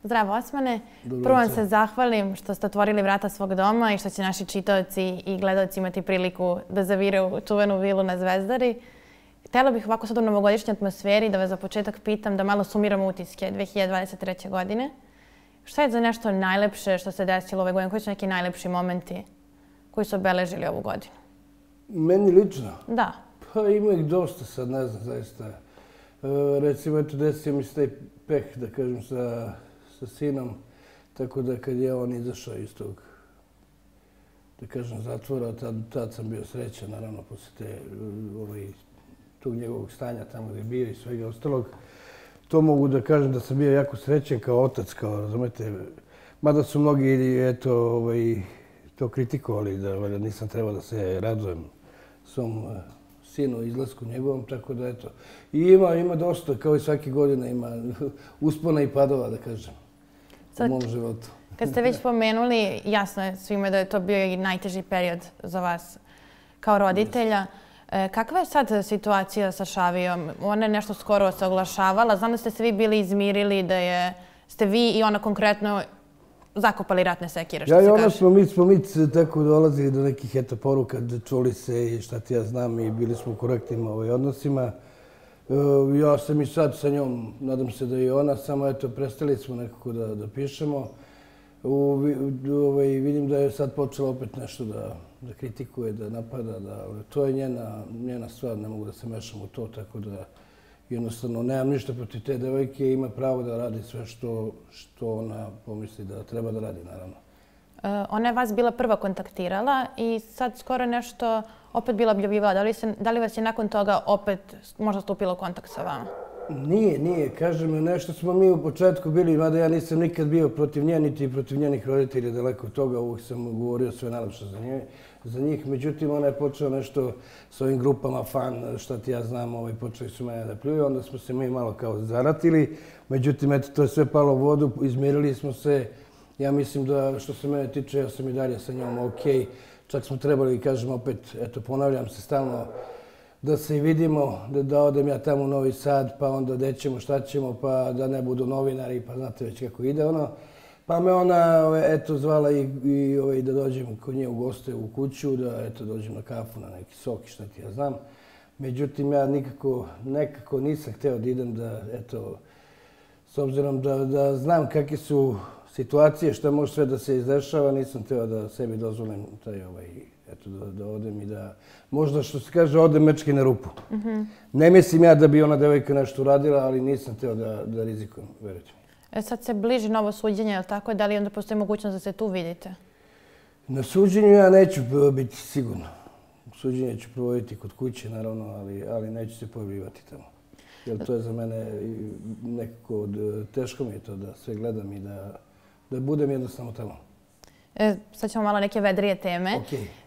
Zdravo, Osmane. Prvo vam se zahvalim što ste otvorili vrata svog doma i što će naši čitaoci i gledaoci imati priliku da zavire u čuvenu vilu na Zvezdari. Htjela bih ovako sad u novogodišnjoj atmosferi da vas za početak pitam da malo sumiramo utiske 2023. godine. Šta je za nešto najlepše što se desilo ove godine? Koji su neki najlepši momenti koji su obeležili ovu godinu? Meni lično? Da. Pa ima ih dosta sad, ne znam zaista. Recimo, eto, desio mi se taj peh, da kažem, sa sinom. Tako da kad je on izašao iz tog, da kažem, zatvora, tad sam bio srećan, naravno, posle tog njegovog stanja tamo gdje je bio i svega ostalog. To mogu da kažem da sam bio jako srećan kao otac, kao, razumete, mada su mnogi, eto, to kritikovali, da nisam trebao da se radujem svom sinu izlasku njegovom, tako da, eto. I ima dosta, kao i svake godine, ima uspona i padova, da kažem, u mom životu. Kad ste već pomenuli, jasno je svima da je to bio i najteži period za vas kao roditelja. Kakva je sad situacija sa Šavijom? Ona je nešto skoro se oglašavala. Znam da ste se vi bili izmirili, da ste vi i ona konkretno zakopali ratne sekire, što se kaže. Ja i ona smo mi tako dolazili do nekih poruka, čuli se i šta ti ja znam i bili smo u korektnim odnosima. Ja sam i sad sa njom, nadam se da i ona, samo eto, prestali smo nekako da pišemo. Vidim da je sad počela opet nešto da kritikuje, da napada, to je njena stvar, ne mogu da se mešam u to, tako da jednostavno nemam ništa protiv te devojke, ima pravo da radi sve što ona pomisli da treba da radi, naravno. Ona je vas bila prva kontaktirala i sad skoro nešto opet bila objavljivala. Da li vas je nakon toga opet možda stupilo u kontakt sa vama? Nije. Kažem, nešto smo mi u početku bili, mada ja nisam nikad bio protiv nje, niti protiv njenih roditelja, daleko od toga. Uvijek sam govorio sve najlepše za njih. Međutim, ona je počela nešto s ovim grupama fan, šta ti ja znam, počeli su mene da pljuju. Onda smo se mi malo kao zaratili. Međutim, eto, to je sve palo u vodu, izmirili smo se. Ja mislim da, što se mene tiče, ja sam i dalje sa njom okej. Čak smo trebali, kažem, opet, eto, ponavljam se stalno, da se i vidimo, da odem ja tamo u Novi Sad, pa onda gde ćemo, šta ćemo, pa da ne budu novinari, pa znate već kako ide ono. Pa me ona, eto, zvala i da dođem kod nje u goste u kuću, da, eto, dođem na kafu, na neki sok i šta ti ja znam. Međutim, ja nekako nisam hteo da idem da, eto, s obzirom da znam kakve su situacije, šta može sve da se izdešava, nisam hteo da sebi dozvolim taj, eto, da odem i da, možda što se kaže, odem mečki na rupu. Ne mislim ja da bi ona devojka nešto uradila, ali nisam hteo da rizikujem, verujte mi. Sad se bliži novo suđenje, je li tako? Da li onda postoji mogućnost da se tu vidite? Na suđenju ja neću biti sigurno. Suđenje ću provoditi kod kuće, naravno, ali neću se pojavljivati tamo. Jer to je za mene nekako teško mi je to da sve gledam i da budem jednostavno tamo. Sad ćemo malo neke vedrije teme.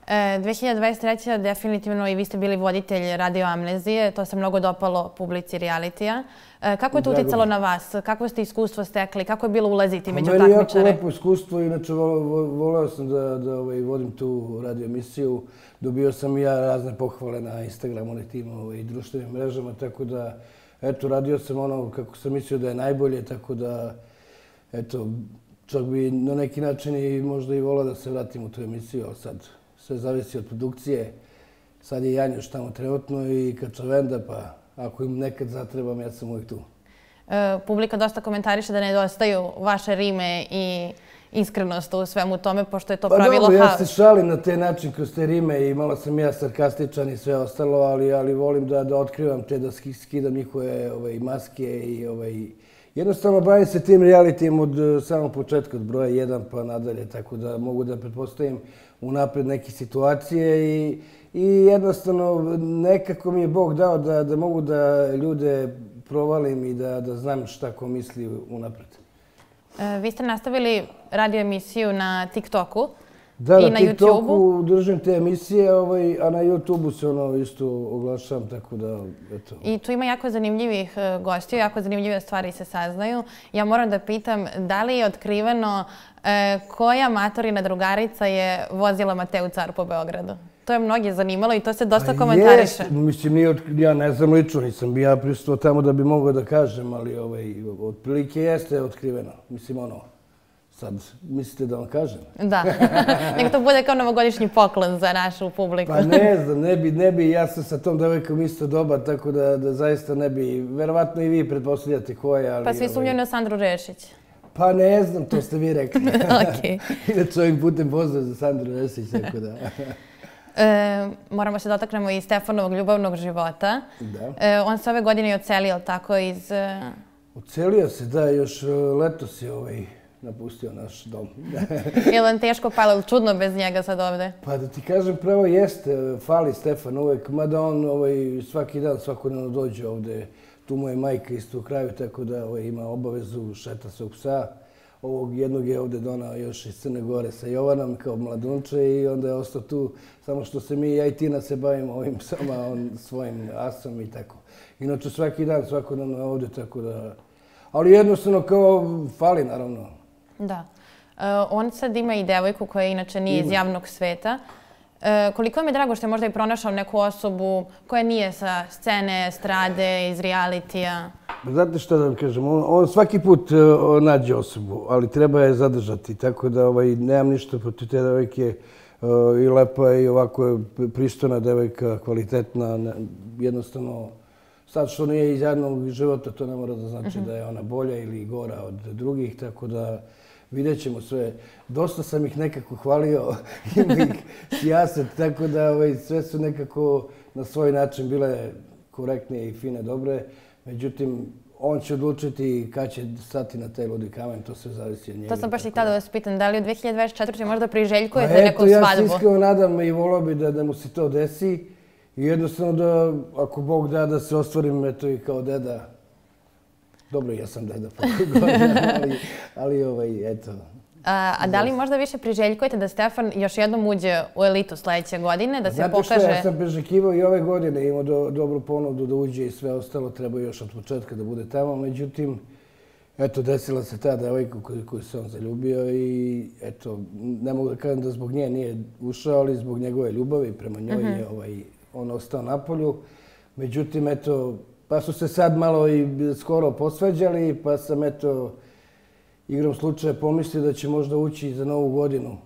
2023. definitivno i vi ste bili voditelj Radio Amnezije. To se mnogo dopalo publici realitija. Kako je to uticalo na vas? Kako ste iskustvo stekli? Kako je bilo ulaziti među takmičare? Meni je jako lepo iskustvo. Inače, voleo sam da vodim tu radio emisiju. Dobio sam i ja razne pohvale na Instagramu, na tim i društvenim mrežama. Tako da, eto, radio sam ono kako sam mislio da je najbolje. Tako da, eto, čak bi na neki način i možda i volao da se vratim u tu emisiju, ali sad sve zavisi od produkcije. Sad je Janjuš tamo trenutno i Kačavenda, pa ako im nekad zatrebam, ja sam uvijek tu. Publika dosta komentariše da nedostaju vaše rime i iskrenost u svemu tome, pošto je to pravilo... Pa dobro, ja se šalim na te način kroz te rime i malo sam ja sarkastičan i sve ostalo, ali volim da otkrivam te, da skidam njihove maske i jednostavno bavim se tim realitijem od samog početka, od broja 1 pa nadalje, tako da mogu da pretpostavim unapred neke situacije i jednostavno nekako mi je Bog dao da mogu da ljude provalim i da znam šta ko misli unapred. Vi ste nastavili radio emisiju na TikToku. Da, na TikToku držim te emisije, a na YouTubeu se ono isto oglašavam, tako da, eto. I tu ima jako zanimljivih gostiju, jako zanimljive stvari se saznaju. Ja moram da pitam, da li je otkriveno koja matorina drugarica je vozila Mateu Car po Beogradu? To je mnoge zanimalo i to se dosta komentariše. Mislim, ja ne znam lično, nisam bi ja prisutovao tamo da bi mogao da kažem, ali otprilike jeste otkriveno. Mislim, sad mislite da vam kažem? Da, nek to bude kao novogodišnji poklon za našu publiku. Pa ne znam, ne bi, ja sam sa tom devojkom isto dobar, tako da zaista ne bi, verovatno i vi pretpostavljate ko je, ali... Pa svi sumnjaju na Sandru Rešić. Pa ne znam, to ste vi rekli. Okej. Inače ovim putem pozdrav za Sandru Rešić, tako da... Moramo se dotaknemo i Stefanovog ljubavnog života. Da. On se ove godine i odselio, tako iz... Odselio se, da, još letos je napustio naš dom. Je li vam teško palo ili čudno bez njega sad ovde? Pa da ti kažem, pravo jeste, fali Stefan uvek, mada on svaki dan, svakodnevno dođe ovde. Tu mu je majka isto u kraju, tako da ima obavezu, šeta svog psa. Ovog jednog je ovde donao još iz Crne Gore sa Jovanom kao mladunče i onda je ostao tu, samo što se ja i Tina se bavimo ovim psama, on svojim asom i tako. Inače svaki dan, svakodnevno je ovde, tako da... Ali jednostavno kao fali, naravno. Da. On sad ima i devojku koja inače nije iz javnog sveta. Koliko vam je drago što je možda i pronašao neku osobu koja nije sa scene, strade, iz realitija? Znate što da vam kažem, on svaki put nađe osobu, ali treba je zadržati, tako da nemam ništa protiv te devojke. I lepa je i ovako je pristojna devojka, kvalitetna, jednostavno... Sad što nije iz jednog života, to ne mora da znači da je ona bolja ili gora od drugih, tako da vidjet ćemo sve. Dosta sam ih nekako hvalio, ima ih sijaset, tako da sve su nekako na svoj način bile korektne i fine, dobre. Međutim, on će odlučiti kad će stati na taj ludi kamen, to sve zavisi od njega. To sam baš i tada vas pitan, da li u 2024. možda priželjkujete neku svadbu? Ja se iskreno nadam i volao bi da mu se to desi. I jednostavno da, ako Bog da, da se ostvarim, eto i kao deda. Dobro, ja sam deda po godina, ali eto. A da li možda više priželjkujete da Stefan još jednom uđe u elitu sledeće godine, da se pokaže... Znate što, ja sam priželjkivao i ove godine, imao dobru ponudu da uđe i sve ostalo, treba još od početka da bude tamo. Međutim, eto, desila se ta devojka koju se on zaljubio i eto, ne mogu da kažem da zbog nje nije ušao, ali zbog njegove ljubavi prema njoj je on ostao na polju. Međutim, eto, pa su se sad malo i skoro posvađali, pa sam, eto, igrom slučaja pomislio da će možda ući za Novu godinu,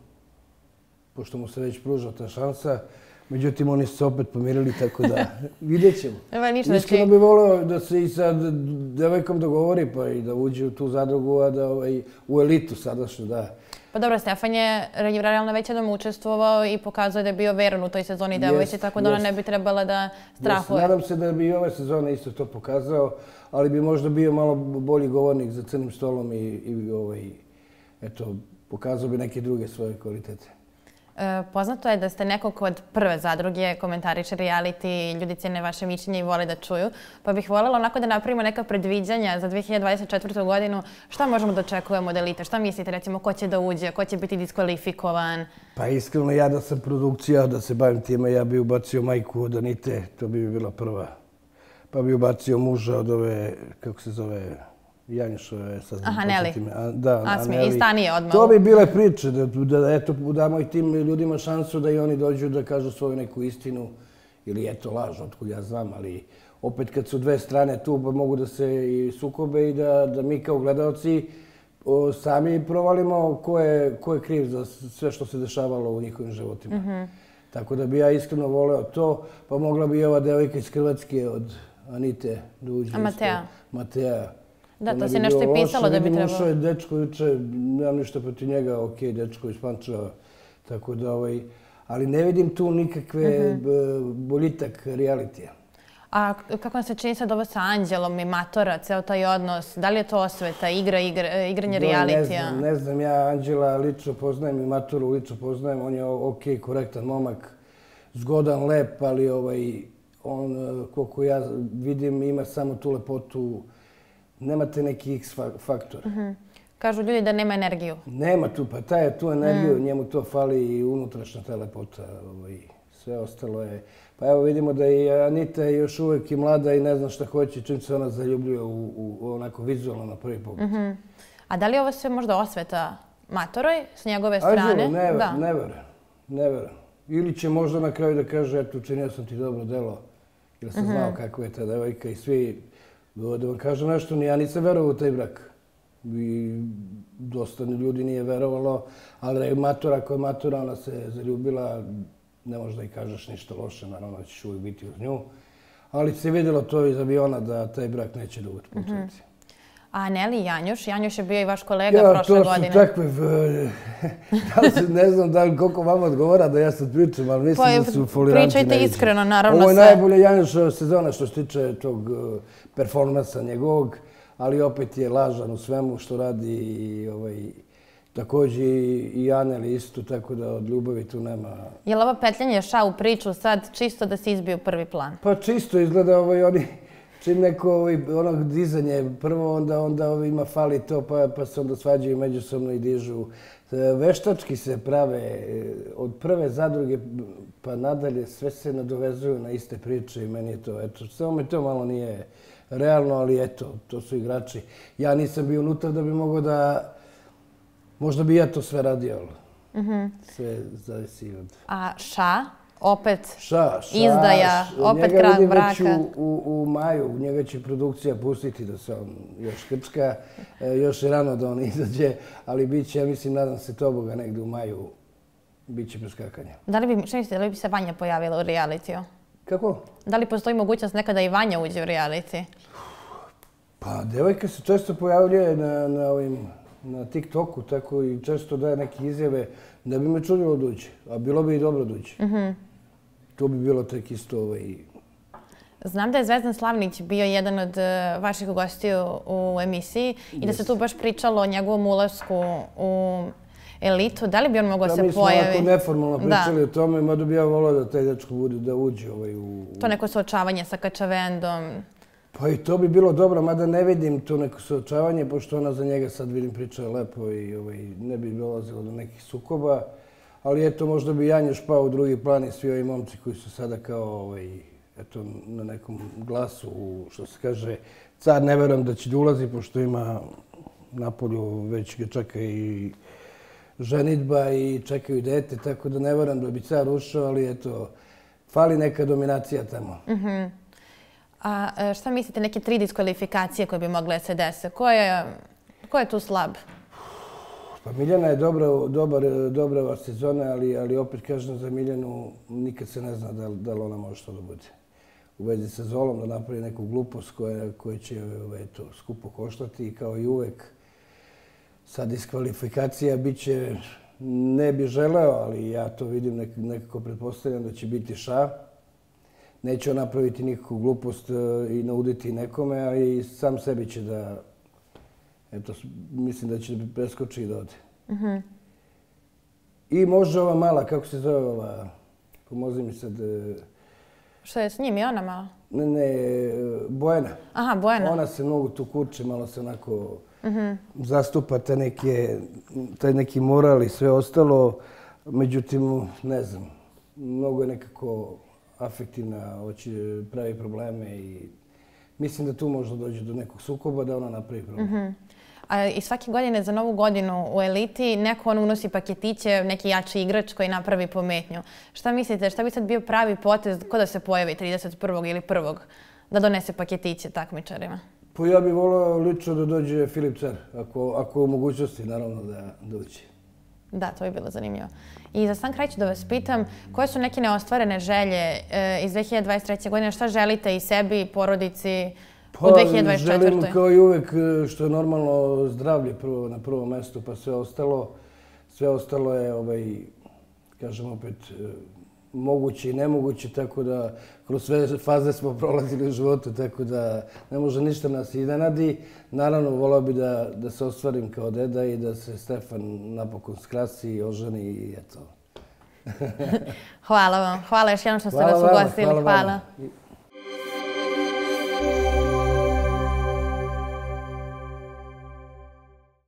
pošto mu se već pruža ta šansa. Međutim, oni su se opet pomirili, tako da vidjet ćemo. Iskreno bih voleo da se i sa devojkom dogovori, pa i da uđe u tu zadrugu, a da u elitu sadašnju, da. Pa dobro, Stefan je realno već jednom učestvovao i pokazao da je bio veran u toj sezoni devojci, tako da ona ne bi trebala da strahuje. Nadam se da bi i ove sezone isto to pokazao, ali bi možda bio malo bolji govornik za crnim stolom i eto, pokazao bi neke druge svoje kvalitete. Poznato je da ste neko kod prve zadruge, komentariše reality, ljudi cijene vaše mišljenje i vole da čuju. Pa bih voljela onako da napravimo neka predviđanja za 2024. godinu. Šta možemo da očekujemo od elite? Šta mislite, recimo, ko će da uđe, ko će biti diskvalifikovan? Pa iskreno, ja da sam produkcija, da se bavim time, ja bi ubacio majku od Anite, to bi bila prva. Pa bi ubacio muža od ove, kako se zove... Janjušove, sad znam početi me. Da, Asmije, i Stanije odmah. To bi bile priče, da eto, damo i tim ljudima šansu da i oni dođu da kažu svoju neku istinu ili eto laž, otkud ja znam, ali opet kad su dve strane tu mogu da se i sukobe i da mi kao gledalci sami provalimo ko je kriv za sve što se dešavalo u njihovim životima. Tako da bi ja iskreno voleo to, pa mogla bi i ova devojka iz Hrvatske od Anite da uđe. A Matea. Da, to se nešto i pisalo da bi trebalo. Vidim, ušao je dečko juče, nemam ništa protiv njega, okej, dečko iz Pančeva, tako da ali ne vidim tu nikakve boljitak realitija. A kako vam se čini sad ovo sa Anđelom i Matora, ceo taj odnos, da li je to osveta, igranje realitija? Ne znam, ja Anđela lično poznajem i Matoru lično poznajem, on je okej, korektan momak, zgodan, lep, ali on, koliko ja vidim, ima samo tu lepotu. Nemate neki X faktor. Kažu ljudi da nema energiju. Nema tu, pa tu energiju, njemu to fali i unutrašnja ta lepota. Sve ostalo je... Pa evo vidimo da je Anita još uvijek i mlada i ne zna šta hoće, čim se ona zaljubljuje onako vizualno na prvi pogled. A da li ovo sve možda osveta Matoroj s njegove strane? Anđelo, ne verujem. Ili će možda na kraju da kaže, eto, učinio sam ti dobro delo, jer sam znao kako je ta devojka i svi, da vam kažem nešto, ja nisam verovao u taj brak. I dosta ljudi nije verovalo, ali matura, ako je matura, ona se zaljubila, ne možeš da i kažeš ništa loše, naravno da ćeš uvijek biti uz nju. Ali se vidjelo to iz aviona da taj brak neće dugo potrajati. A Neli i Janjuš? Janjuš je bio i vaš kolega prošle godine. Ja, to su takve, ne znam da li koliko vam odgovara da ja sad pričam, ali mislim da su foliranti neviđeni. Pričajte iskreno, naravno sve. Ovo je najbolje Janjušova sezona što se tiče tog performansa njegovog, ali opet je lažan u svemu što radi i također i Aneli isto, tako da od ljubavi tu nema... Je li ovo petljanje ša u priču sad čisto da se izbije u prvi plan? Pa čisto izgleda oni... Čim neko onog dizanje, prvo onda ima fali to, pa se onda svađaju međusobno i dižu. Veštački se prave, od prve zadruge pa nadalje, sve se nadovezuju na iste priče i meni je to, eto, samo mi to malo nije realno, ali eto, to su igrači. Ja nisam bio unutra da bi mogao da, možda bi ja to sve radio, sve zavisi od... A ša? Opet izdaja, opet krak braka. Njega vidim već u maju, njega će produkcija pustiti da se on još krčka, još je rano da on izađe, ali bit će, ja mislim, nadam se toboga negdje u maju, bit će preskakanja. Da li bi se Vanja pojavila u realitiju? Kako? Da li postoji mogućnost nekada i Vanja uđe u reality? Pa, devojka se često pojavljuje na TikToku, tako i često daje neke izjave, da bi me čudilo da uđe, a bilo bi i dobro da uđe. To bi bilo tek isto Znam da je Zvezdan Slavnić bio jedan od vaših gostiju u emisiji i da se tu baš pričalo o njegovom ulasku u elitu. Da li bi on mogao se pojavi? Mi smo onako neformalno pričali o tome, mada bi ja volao da taj dečko bude da uđe u... To neko suočavanje sa Kačavendom. Pa i to bi bilo dobro, mada ne vidim to neko suočavanje, pošto ona za njega sad vidim priča lepo i ne bi dolazilo do nekih sukoba. Ali eto, možda bi Janjuš pao u drugi plan i svi ovi momci koji su sada kao na nekom glasu, što se kaže, car ne verujem da će da ulazi, pošto ima napolju, već ga čeka i ženidba i čekaju i dete, tako da ne verujem da bi car ušao, ali eto, fali neka dominacija tamo. A šta mislite, neke 3 diskvalifikacije koje bi mogle se desiti? Ko je tu slab? Pa Miljana je dobra sezona, ali opet kažem za Miljanu, nikad se ne zna da li ona može što da bude. U vezi sa Zolom da napravi neku glupost koja će skupo koštati i kao i uvek sa diskvalifikacija bit će, ne bi želeo, ali ja to vidim, nekako pretpostavljam da će biti ša. Neće on napraviti nikakvu glupost i nauditi nekome, ali sam sebi će da, eto, mislim da će da preskoči i da ode. I može ova mala, kako se zove ova, pomozi mi sad... Što je s njim i ona mala? Ne, Bojana. Aha, Bojana. Ona se mnogo tu kurče, malo se onako zastupa taj neki moral i sve ostalo. Međutim, ne znam, mnogo je nekako afektivna, hoće pravi probleme i mislim da tu možda dođe do nekog sukoba da ona napravi problem. I svake godine za Novu godinu u eliti neko unosi paketiće, neki jači igrač koji napravi pometnju. Šta mislite, šta bi sad bio pravi potez ko da se pojavi 31. ili 1. da donese paketiće takmičarima? Pa ja bih volio lično da dođe Filip Car, ako je u mogućnosti, naravno, da dođe. Da, to bi bilo zanimljivo. I za sam kraj ću da vas pitam, koje su neke neostvarene želje iz 2023. godine? Šta želite i sebi, i porodici u 2024. Želim kao i uvek što je normalno zdravlje na prvo mesto, pa sve ostalo je, kažem opet, moguće i nemoguće, tako da kroz sve faze smo prolazili u životu, tako da ne može ništa nas iznenadi. Naravno, volao bi da se ostvarim kao deda i da se Stefan napokon skrasi i oženi i eto. Hvala vam. Hvala još jednom što ste nas ugostili. Hvala.